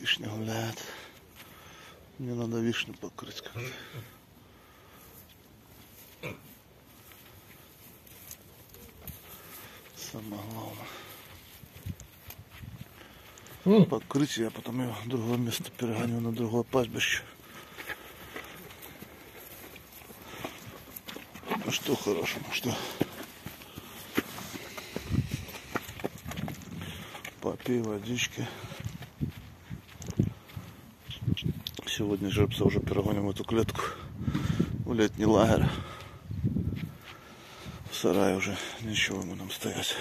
Вишня гуляет. Мне надо вишню покрыть как-то. Самое главное. Покрыть, я потом ее в другое место перегоню, на другое пастбище. Ну что хорошо, ну что. Попей водички. Сегодня жеребца уже перегоним в эту клетку, в летний лагерь. В сарае уже ничего ему там стоять.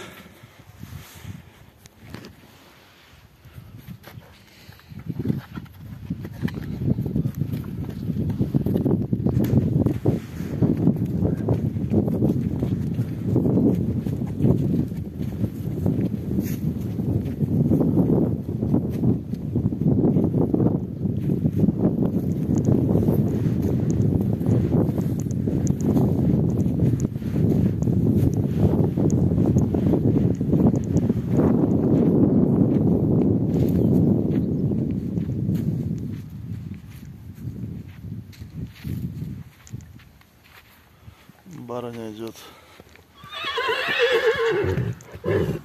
Барыня идет.